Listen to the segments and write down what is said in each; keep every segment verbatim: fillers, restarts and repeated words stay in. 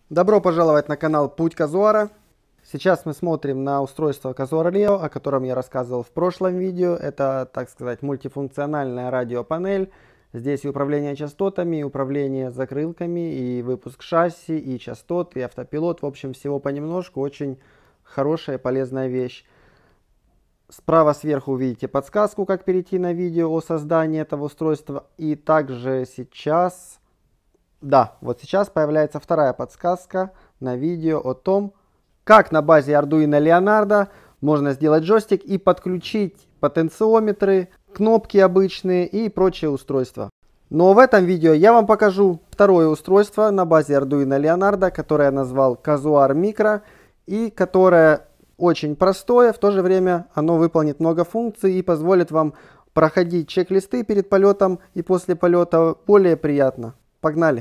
Добро пожаловать на канал Путь Казуара. Сейчас мы смотрим на устройство Казуар Leo, о котором я рассказывал в прошлом видео. Это, так сказать, мультифункциональная радиопанель. Здесь и управление частотами, и управление закрылками, и выпуск шасси, и частот, и автопилот. В общем, всего понемножку. Очень хорошая и полезная вещь. Справа сверху увидите подсказку, как перейти на видео о создании этого устройства. И также сейчас... Да, вот сейчас появляется вторая подсказка на видео о том, как на базе Arduino Leonardo можно сделать джойстик и подключить потенциометры, кнопки обычные и прочие устройства. Но в этом видео я вам покажу второе устройство на базе Arduino Leonardo, которое я назвал Казуар Micro, и которое очень простое, в то же время оно выполнит много функций и позволит вам проходить чек-листы перед полетом и после полета более приятно. Погнали!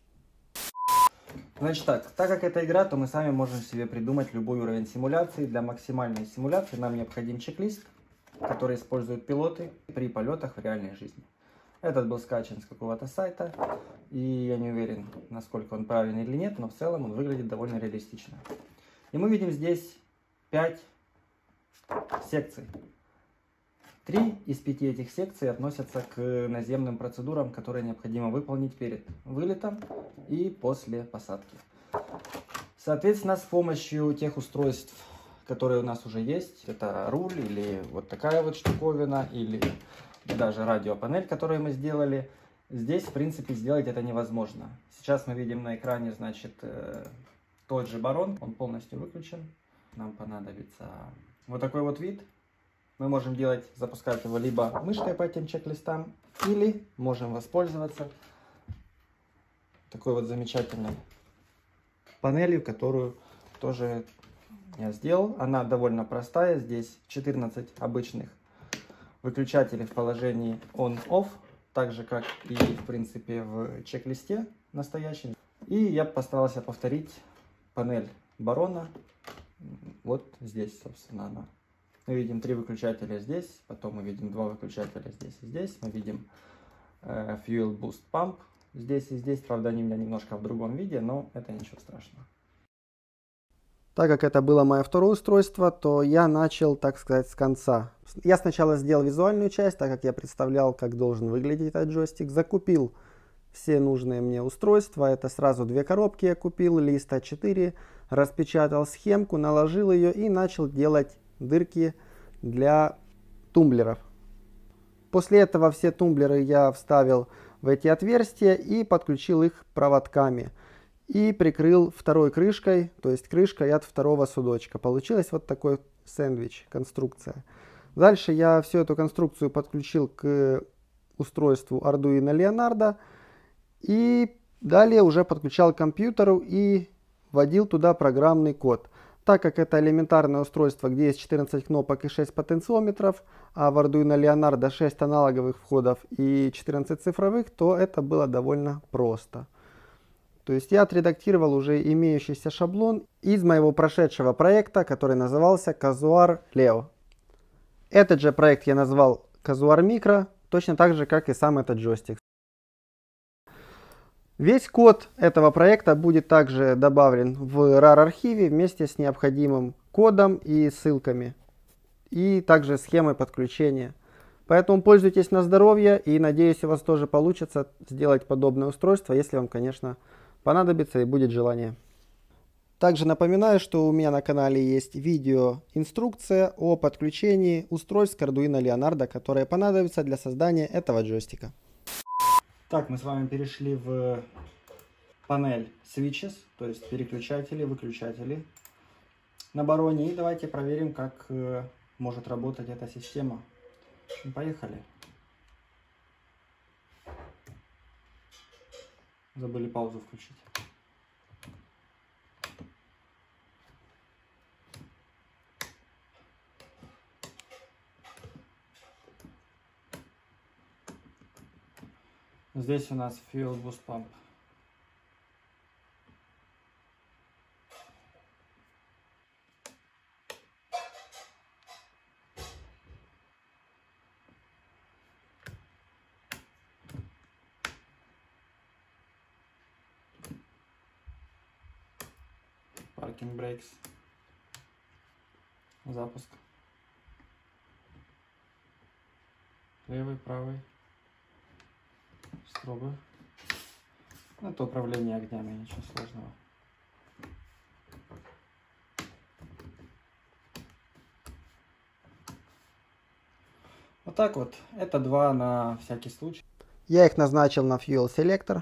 Значит так, так как это игра, то мы сами можем себе придумать любой уровень симуляции. Для максимальной симуляции нам необходим чек-лист, который используют пилоты при полетах в реальной жизни. Этот был скачан с какого-то сайта, и я не уверен, насколько он правильный или нет, но в целом он выглядит довольно реалистично. И мы видим здесь пять секций. Три из пяти этих секций относятся к наземным процедурам, которые необходимо выполнить перед вылетом и после посадки. Соответственно, с помощью тех устройств, которые у нас уже есть, это руль или вот такая вот штуковина, или даже радиопанель, которую мы сделали, здесь, в принципе, сделать это невозможно. Сейчас мы видим на экране, значит, тот же барон, он полностью выключен. Нам понадобится вот такой вот вид. Мы можем делать, запускать его либо мышкой по этим чек-листам, или можем воспользоваться такой вот замечательной панелью, которую тоже я сделал. Она довольно простая. Здесь четырнадцать обычных выключателей в положении on-off, так же как и в принципе в чек-листе настоящем. И я постарался повторить панель барона. Вот здесь, собственно, она. Мы видим три выключателя здесь, потом мы видим два выключателя здесь и здесь. Мы видим э, Fuel Boost Pump здесь и здесь. Правда, они у меня немножко в другом виде, но это ничего страшного. Так как это было мое второе устройство, то я начал, так сказать, с конца. Я сначала сделал визуальную часть, так как я представлял, как должен выглядеть этот джойстик. Закупил все нужные мне устройства. Это сразу две коробки я купил, лист а четыре. Распечатал схемку, наложил ее и начал делать дырки для тумблеров. После этого все тумблеры я вставил в эти отверстия и подключил их проводками. И прикрыл второй крышкой, то есть крышкой от второго судочка. Получилось вот такой сэндвич, конструкция. Дальше я всю эту конструкцию подключил к устройству Arduino Leonardo. И далее уже подключал к компьютеру и вводил туда программный код. Так как это элементарное устройство, где есть четырнадцать кнопок и шесть потенциометров, а в Arduino Leonardo шесть аналоговых входов и четырнадцать цифровых, то это было довольно просто. То есть я отредактировал уже имеющийся шаблон из моего прошедшего проекта, который назывался Казуар Leo. Этот же проект я назвал Казуар Micro, точно так же, как и сам этот джойстик. Весь код этого проекта будет также добавлен в рар архиве вместе с необходимым кодом и ссылками. И также схемой подключения. Поэтому пользуйтесь на здоровье и надеюсь, у вас тоже получится сделать подобное устройство, если вам, конечно, понадобится и будет желание. Также напоминаю, что у меня на канале есть видео инструкция о подключении устройств к Arduino Leonardo, которые понадобятся для создания этого джойстика. Так, мы с вами перешли в панель switches, то есть переключатели, выключатели на бароне. И давайте проверим, как э, может работать эта система. Поехали. Забыли паузу включить. Здесь у нас Fuel Boost Pump. Parking Brakes. Запуск. Левый, правый. Стробы. Это управление огнями, ничего сложного. Вот так вот. Это два на всякий случай. Я их назначил на Fuel Selector.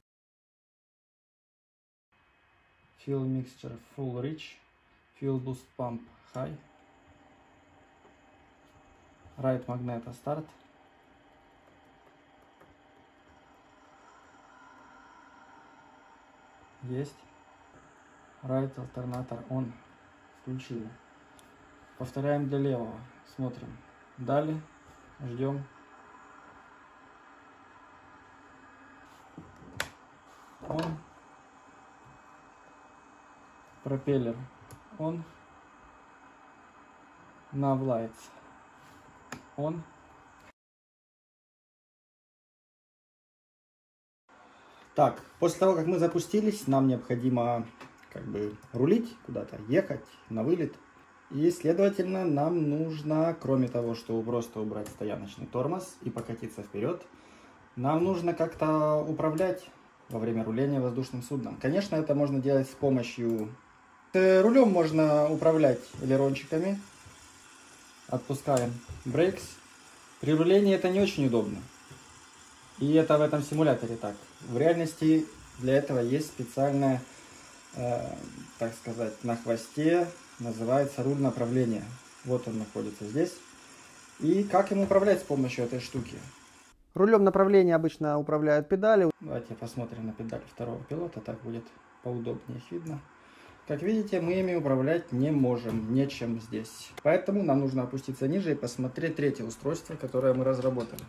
Fuel Mixture Full Rich. Fuel Boost Pump High. Right Magneto Start. Есть. Right Alternator On. Включили. Повторяем для левого. Смотрим. Далее. Ждем. Он. Пропеллер. Он. Nav Lights. Он. Так, после того, как мы запустились, нам необходимо как бы рулить куда-то, ехать на вылет. И, следовательно, нам нужно, кроме того, чтобы просто убрать стояночный тормоз и покатиться вперед, нам нужно как-то управлять во время руления воздушным судном. Конечно, это можно делать с помощью... Рулем можно управлять элерончиками. Отпускаем брейкс. При рулении это не очень удобно. И это в этом симуляторе так. В реальности для этого есть специальная, э, так сказать, на хвосте, называется руль направления. Вот он находится здесь. И как им управлять с помощью этой штуки? Рулем направления обычно управляют педали. Давайте посмотрим на педаль второго пилота, так будет поудобнее их видно. Как видите, мы ими управлять не можем, нечем здесь. Поэтому нам нужно опуститься ниже и посмотреть третье устройство, которое мы разработали.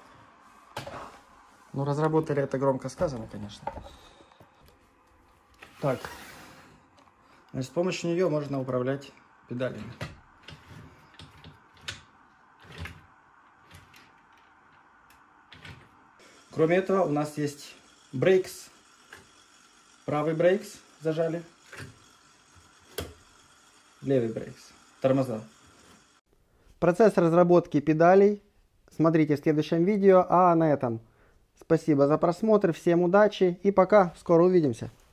Ну, разработали это громко сказано, конечно. Так, значит, с помощью нее можно управлять педалями. Кроме этого, у нас есть брейкс. Правый брейкс зажали. Левый брейкс. Тормоза. Процесс разработки педалей смотрите в следующем видео. А на этом спасибо за просмотр. Всем удачи и пока. Скоро увидимся.